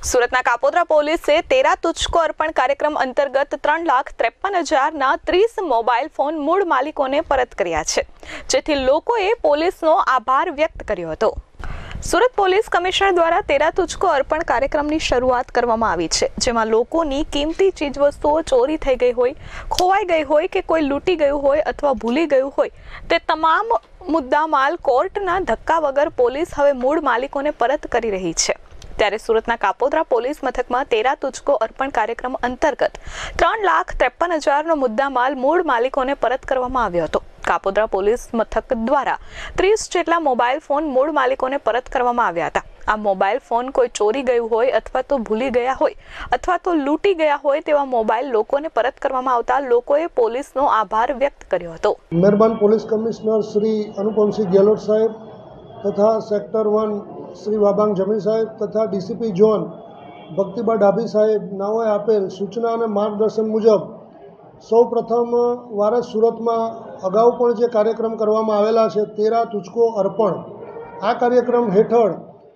સુરતના કાપોદ્રા પોલીસે તેરા તુझको અર્પણ કાર્યક્રમ અંતર્ગત 3,53,000ના 30 મોબાઈલ ફોન મૂળ માલિકોને પરત કર્યા છે, જેથી લોકોએ પોલીસનો આભાર વ્યક્ત કર્યો હતો। સુરત પોલીસ કમિશનર દ્વારા તેરા તુझको અર્પણ કાર્યક્રમની શરૂઆત કરવામાં આવી છે, જેમાં લોકોની કિંમતી ચીજવસ્તુઓ ચોરી થઈ ગઈ હોય, ખોવાઈ ગઈ હોય કે કોઈ લૂંટી ગયું હોય અથવા ભૂલી ગયું હોય તે તમામ મુદ્દામાલ કોર્ટના ધક્કા વગર પોલીસ હવે મૂળ માલિકોને પરત કરી રહી છે। ત્યારે સુરતના કાપોદ્રા પોલીસ મથકમાં તેરા તુझको અર્પણ કાર્યક્રમ અંતર્ગત 3,53,000નો મુદ્દામાલ મૂળ માલિકોને પરત કરવામાં આવ્યો હતો। કાપોદ્રા પોલીસ મથક દ્વારા 30 જેટલા મોબાઈલ ફોન મૂળ માલિકોને પરત કરવામાં આવ્યા હતા। આ મોબાઈલ ફોન કોઈ ચોરી ગયું હોય અથવા તો ભૂલી ગયા હોય અથવા તો લૂંટી ગયા હોય તેવા મોબાઈલ લોકોને પરત કરવામાં આવતા લોકોએ પોલીસનો આભાર વ્યક્ત કર્યો હતો। મહેરબાન પોલીસ કમિશનર શ્રી અનુપમસિંહ ગેહલોત સાહેબ તથા સેક્ટર 1 શ્રી વાબાંગ જમીન સાહેબ તથા ડીસીપી ઝોન ભક્તિબા ડાભી સાહેબ નાઓએ આપેલ સૂચના અને માર્ગદર્શન મુજબ સૌ પ્રથમ વાર સુરતમાં અગાઉ પણ જે કાર્યક્રમ કરવામાં આવેલા છે તેરા તુझको અર્પણ, આ કાર્યક્રમ હેઠળ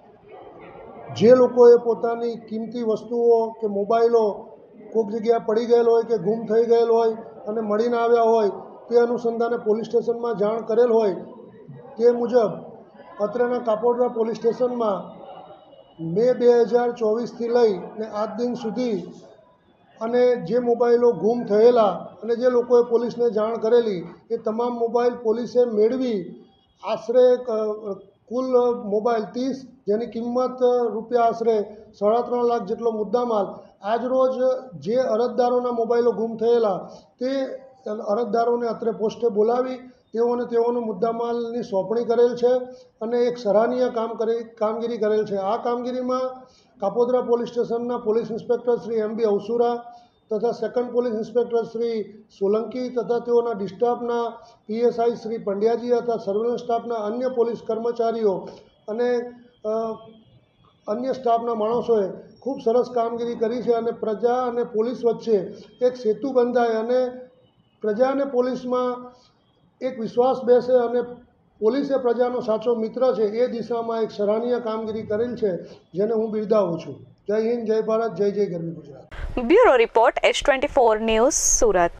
જે લોકોએ પોતાની કિંમતી વસ્તુઓ કે મોબાઈલો કોઈક જગ્યાએ પડી ગયેલ હોય કે ગુમ થઈ ગયેલ હોય અને મળીને આવ્યા હોય તે અનુસંધાને પોલીસ સ્ટેશનમાં જાણ કરેલ હોય તે મુજબ અત્રેના કાપોદ્રા પોલીસ સ્ટેશનમાં મે 2024થી લઈને આજ દિન સુધી અને જે મોબાઈલો ગુમ થયેલા અને જે લોકોએ પોલીસને જાણ કરેલી એ તમામ મોબાઈલ પોલીસે મેળવી આશરે કુલ મોબાઈલ 30 જેની કિંમત રૂપિયા આશરે 3.5 લાખ જેટલો મુદ્દામાલ આજરોજ જે અરજદારોના મોબાઈલો ગુમ થયેલા તે અરજદારોને અત્રે પોસ્ટે બોલાવી તેઓનો મુદ્દામાલની સોંપણી કરેલ છે અને એક સરાહનીય કામગીરી કરેલ છે। આ કામગીરીમાં કાપોદ્રા પોલીસ સ્ટેશનના police inspector Shri M B Avsura તથા second police inspector Shri Solanki તથા તેઓના ડિસ્ટાફના પીએસઆઈ શ્રી પંડ્યાજી તથા સર્વેલન્સ સ્ટાફના અન્ય પોલીસ કર્મચારીઓ અને અન્ય સ્ટાફના માણસોએ ખૂબ સરસ કામગીરી કરી છે અને પ્રજા અને પોલીસ વચ્ચે એક સેતુ બંધાય અને પ્રજા અને પોલીસમાં એક વિશ્વાસ બેસે અને પોલીસ એ પ્રજાનો સાચો મિત્ર છે એ દિશામાં એક સરાહનીય કામગીરી કરેલ છે, જેને હું બિરદાવું છું। જય હિન્દ, જય ભારત, જય જય ગરવી Gujarat. Bureau report S24 news Surat.